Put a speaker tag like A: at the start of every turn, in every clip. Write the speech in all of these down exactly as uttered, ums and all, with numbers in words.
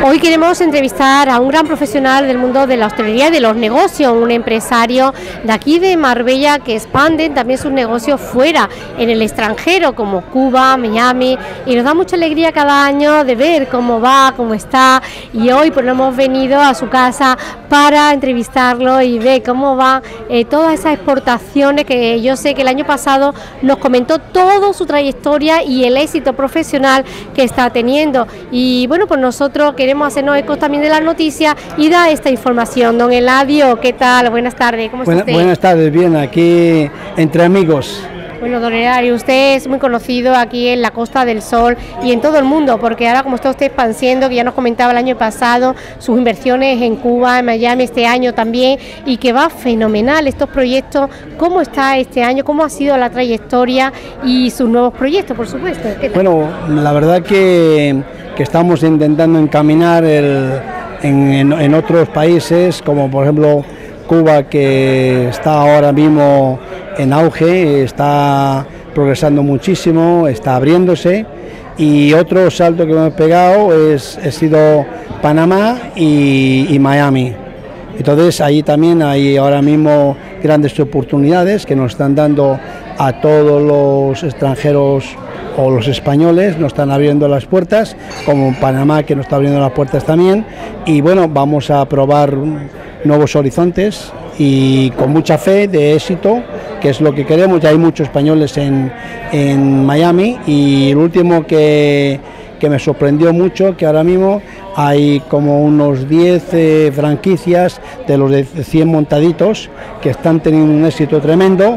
A: Hoy queremos entrevistar a un gran profesional del mundo de la hostelería y de los negocios, un empresario de aquí de Marbella que expande también sus negocios fuera, en el extranjero, como Cuba, Miami, y nos da mucha alegría cada año de ver cómo va, cómo está, y hoy pues hemos venido a su casa para entrevistarlo y ver cómo va eh, todas esas exportaciones que yo sé que el año pasado nos comentó toda su trayectoria y el éxito profesional que está teniendo. Y bueno, pues nosotros queremos hacernos eco también de las noticias y da esta información. Don Eladio, ¿qué tal? Buenas tardes, ¿cómo está usted?
B: Buenas tardes, bien, aquí entre amigos.
A: Bueno, don Eladio, usted es muy conocido aquí en la Costa del Sol y en todo el mundo, porque ahora como está usted expandiendo, que ya nos comentaba el año pasado, sus inversiones en Cuba, en Miami este año también, y que va fenomenal estos proyectos. ¿Cómo está este año? ¿Cómo ha sido la trayectoria y sus nuevos proyectos, por supuesto?
B: Bueno, la verdad que, que estamos intentando encaminar el, en, en, en otros países, como por ejemplo Cuba, que está ahora mismo en auge, está progresando muchísimo, está abriéndose, y otro salto que hemos pegado es ha sido Panamá y, y Miami. Entonces ahí también hay ahora mismo grandes oportunidades que nos están dando a todos los extranjeros o los españoles, nos están abriendo las puertas, como Panamá, que nos está abriendo las puertas también, y bueno, vamos a probar nuevos horizontes y con mucha fe de éxito, que es lo que queremos. Ya hay muchos españoles en, en Miami, y el último que, que me sorprendió mucho, que ahora mismo hay como unos diez eh, franquicias de los de cien montaditos que están teniendo un éxito tremendo,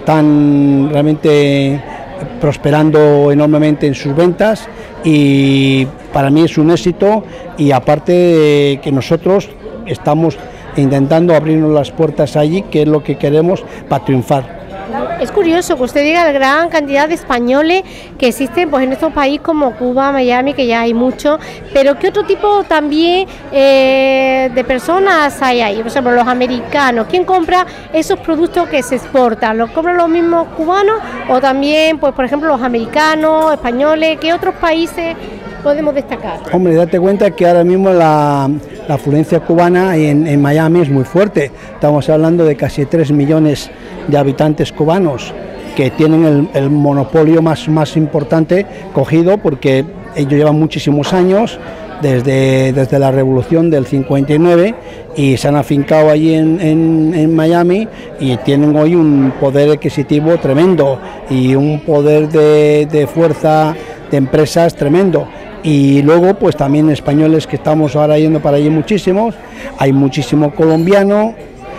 B: están realmente prosperando enormemente en sus ventas, y para mí es un éxito, y aparte eh, que nosotros estamos intentando abrirnos las puertas allí, que es lo que queremos para triunfar.
A: Es curioso que usted diga la gran cantidad de españoles que existen pues en estos países como Cuba, Miami, que ya hay muchos, pero ¿qué otro tipo también eh, de personas hay ahí? Por ejemplo, los americanos, ¿quién compra esos productos que se exportan? ¿Los compran los mismos cubanos o también, pues por ejemplo, los americanos, españoles? ¿Qué otros países podemos destacar?
B: Hombre, date cuenta que ahora mismo la, la afluencia cubana en, en Miami es muy fuerte. Estamos hablando de casi tres millones de habitantes cubanos que tienen el, el monopolio más, más importante cogido, porque ellos llevan muchísimos años, desde, desde la revolución del cincuenta y nueve, y se han afincado allí en, en, en Miami, y tienen hoy un poder adquisitivo tremendo y un poder de, de fuerza de empresas tremendo. Y luego pues también españoles que estamos ahora yendo para allí muchísimos, hay muchísimo colombiano,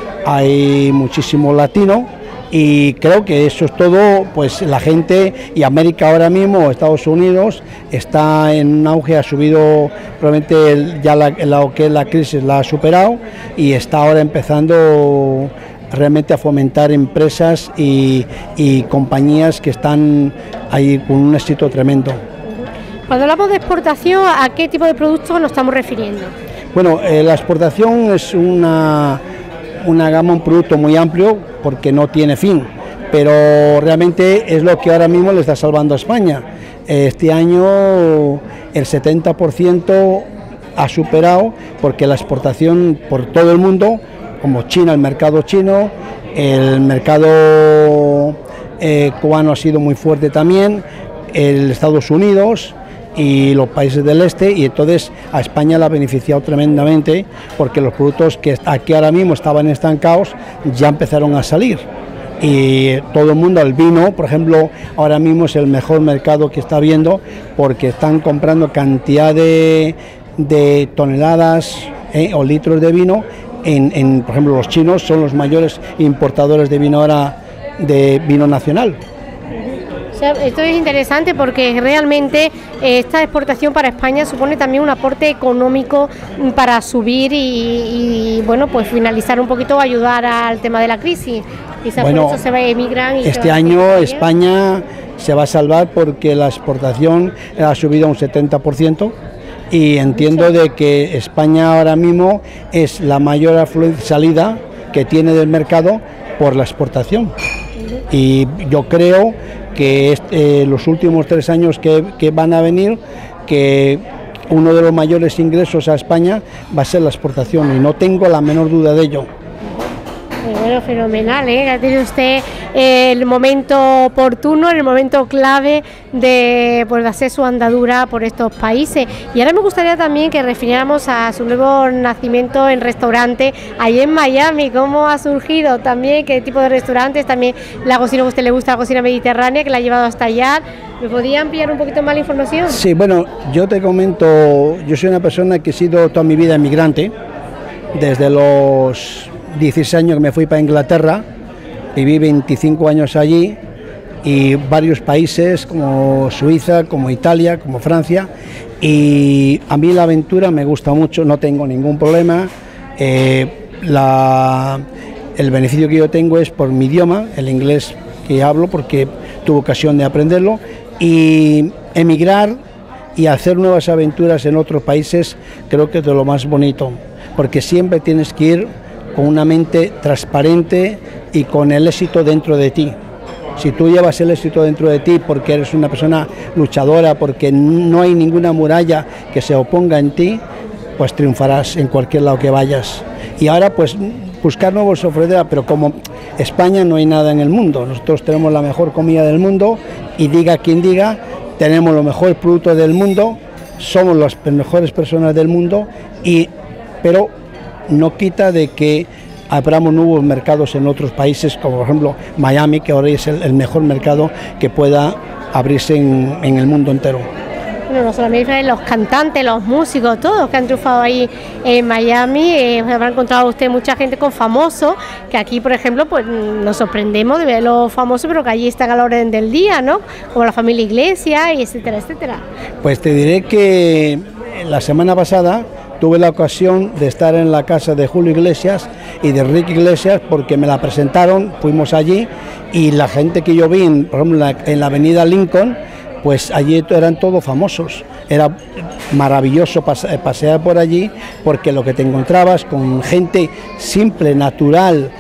B: hay muchísimo latino, y creo que eso es todo. Pues la gente, y América ahora mismo, Estados Unidos, está en un auge, ha subido, probablemente ya la, la, que la crisis la ha superado, y está ahora empezando realmente a fomentar empresas y, y compañías que están ahí con un éxito tremendo.
A: Cuando hablamos de exportación, ¿a qué tipo de productos nos estamos refiriendo?
B: Bueno, eh, la exportación es una, una gama, un producto muy amplio, porque no tiene fin, pero realmente es lo que ahora mismo le está salvando a España. Este año el setenta por ciento ha superado, porque la exportación por todo el mundo, como China, el mercado chino, el mercado eh, cubano ha sido muy fuerte también, el Estados Unidos y los países del este, y entonces a España la ha beneficiado tremendamente, porque los productos que aquí ahora mismo estaban estancados ya empezaron a salir, y todo el mundo, el vino, por ejemplo, ahora mismo es el mejor mercado que está habiendo, porque están comprando cantidad de, de toneladas eh, o litros de vino, en, en, por ejemplo, los chinos son los mayores importadores de vino ahora, de vino nacional.
A: Esto es interesante, porque realmente esta exportación para España supone también un aporte económico para subir y, y bueno, pues finalizar un poquito, ayudar al tema de la crisis. Quizás bueno, por eso se va a emigrar. Y
B: este año España se va a salvar, porque la exportación ha subido un setenta por ciento, y entiendo de que España ahora mismo es la mayor salida que tiene del mercado por la exportación. Y yo creo que este, eh, los últimos tres años que, que van a venir, que uno de los mayores ingresos a España va a ser la exportación y no tengo la menor duda de ello.
A: Bueno, fenomenal, ¿eh? Ha tenido usted eh, el momento oportuno, el momento clave de, pues, de hacer su andadura por estos países. Y ahora me gustaría también que refiriéramos a su nuevo nacimiento en restaurante ahí en Miami. ¿Cómo ha surgido también? ¿Qué tipo de restaurantes? También la cocina, a usted le gusta la cocina mediterránea, que la ha llevado hasta allá. ¿Me podría ampliar un poquito más la información?
B: Sí, bueno, yo te comento, yo soy una persona que he sido toda mi vida inmigrante, desde los dieciséis años que me fui para Inglaterra, viví veinticinco años allí y varios países como Suiza, como Italia, como Francia, y a mí la aventura me gusta mucho, no tengo ningún problema. Eh, la, el beneficio que yo tengo es por mi idioma, el inglés que hablo, porque tuve ocasión de aprenderlo, y emigrar y hacer nuevas aventuras en otros países creo que es de lo más bonito, porque siempre tienes que ir con una mente transparente y con el éxito dentro de ti. Si tú llevas el éxito dentro de ti porque eres una persona luchadora, porque no hay ninguna muralla que se oponga en ti, pues triunfarás en cualquier lado que vayas. Y ahora pues buscar nuevos ofrecer, pero como España no hay nada en el mundo, nosotros tenemos la mejor comida del mundo y diga quien diga, tenemos los mejores productos del mundo, somos las mejores personas del mundo, y pero no quita de que abramos nuevos mercados en otros países, como por ejemplo Miami, que ahora es el, el mejor mercado que pueda abrirse en, en el mundo entero.
A: Bueno, no solamente los cantantes, los músicos, todos que han triunfado ahí en Miami, eh, habrá encontrado usted mucha gente con famosos, que aquí, por ejemplo, pues nos sorprendemos de ver los famosos, pero que allí están a la orden del día, ¿no? Como la familia Iglesias, y etcétera, etcétera.
B: Pues te diré que la semana pasada tuve la ocasión de estar en la casa de Julio Iglesias y de Rick Iglesias, porque me la presentaron, fuimos allí, y la gente que yo vi, en, por ejemplo, en la, en la avenida Lincoln, pues allí eran todos famosos. Era maravilloso pase, pasear por allí, porque lo que te encontrabas con gente simple, natural,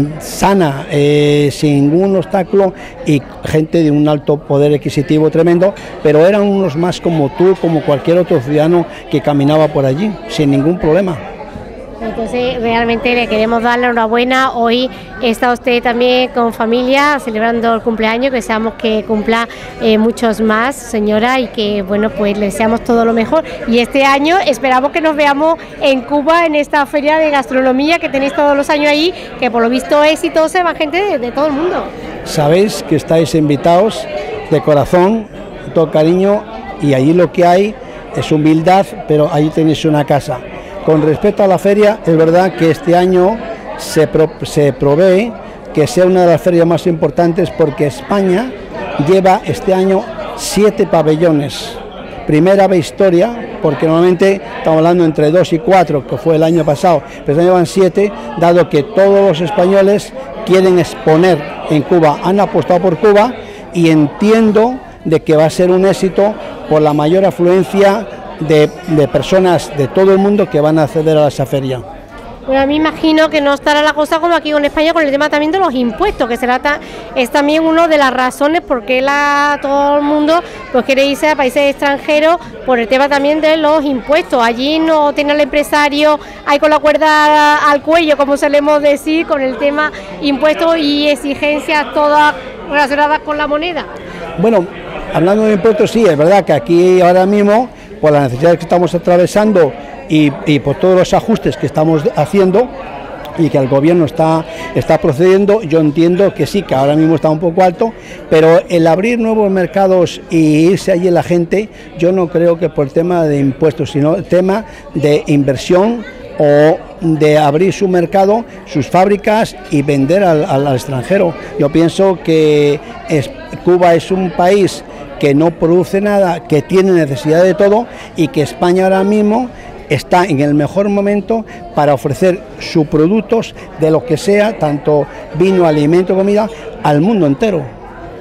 B: sana, eh, sin ningún obstáculo, y gente de un alto poder adquisitivo tremendo, pero eran unos más como tú, como cualquier otro ciudadano que caminaba por allí, sin ningún problema.
A: Entonces realmente le queremos dar la enhorabuena. Hoy está usted también con familia celebrando el cumpleaños, que deseamos que cumpla eh, muchos más, señora, y que bueno, pues le deseamos todo lo mejor. Y este año esperamos que nos veamos en Cuba, en esta feria de gastronomía que tenéis todos los años ahí, que por lo visto es exitosa, va gente de, de todo el mundo.
B: Sabéis que estáis invitados de corazón, todo cariño, y allí lo que hay es humildad, pero allí tenéis una casa. Con respecto a la feria, es verdad que este año se, pro, se provee que sea una de las ferias más importantes, porque España lleva este año siete pabellones. Primera vez historia, porque normalmente estamos hablando entre dos y cuatro, que fue el año pasado, pero ya llevan siete, dado que todos los españoles quieren exponer en Cuba, han apostado por Cuba, y entiendo de que va a ser un éxito por la mayor afluencia De, de personas de todo el mundo que van a acceder a esa feria.
A: Bueno, a mí imagino que no estará la cosa como aquí con España con el tema también de los impuestos, que será ta, es también una de las razones por qué la, todo el mundo pues quiere irse a países extranjeros, por el tema también de los impuestos. Allí no tiene el empresario ahí con la cuerda al cuello, como solemos decir, con el tema impuestos y exigencias todas relacionadas con la moneda.
B: Bueno, hablando de impuestos, sí, es verdad que aquí ahora mismo, por las necesidades que estamos atravesando y, y por todos los ajustes que estamos haciendo y que el gobierno está, está procediendo, yo entiendo que sí, que ahora mismo está un poco alto, pero el abrir nuevos mercados y irse allí la gente, yo no creo que por el tema de impuestos, sino el tema de inversión o de abrir su mercado, sus fábricas y vender al, al, al extranjero. Yo pienso que es, Cuba es un país que no produce nada, que tiene necesidad de todo, y que España ahora mismo está en el mejor momento para ofrecer sus productos de lo que sea, tanto vino, alimento, comida, al mundo entero.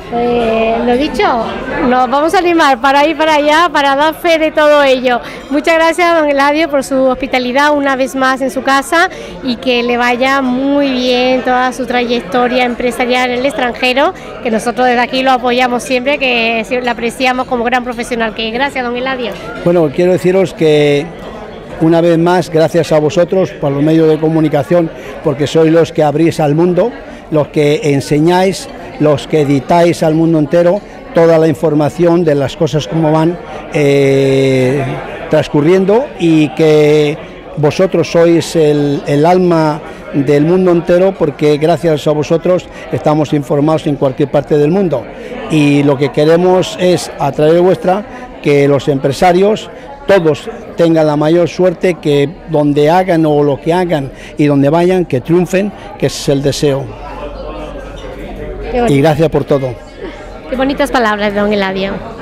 A: Pues lo dicho, nos vamos a animar para ir para allá, para dar fe de todo ello. Muchas gracias, don Eladio, por su hospitalidad una vez más en su casa y que le vaya muy bien toda su trayectoria empresarial en el extranjero, que nosotros desde aquí lo apoyamos siempre, que le apreciamos como gran profesional que es. Gracias, don Eladio.
B: Bueno, quiero deciros que una vez más, gracias a vosotros por los medios de comunicación, porque sois los que abrís al mundo, los que enseñáis, los que editáis al mundo entero toda la información de las cosas como van eh, transcurriendo, y que vosotros sois el, el alma del mundo entero, porque gracias a vosotros estamos informados en cualquier parte del mundo, y lo que queremos es, a través de vuestra, que los empresarios todos tengan la mayor suerte, que donde hagan o lo que hagan y donde vayan, que triunfen, que ese es el deseo. Y gracias por todo.
A: Qué bonitas palabras, don Eladio.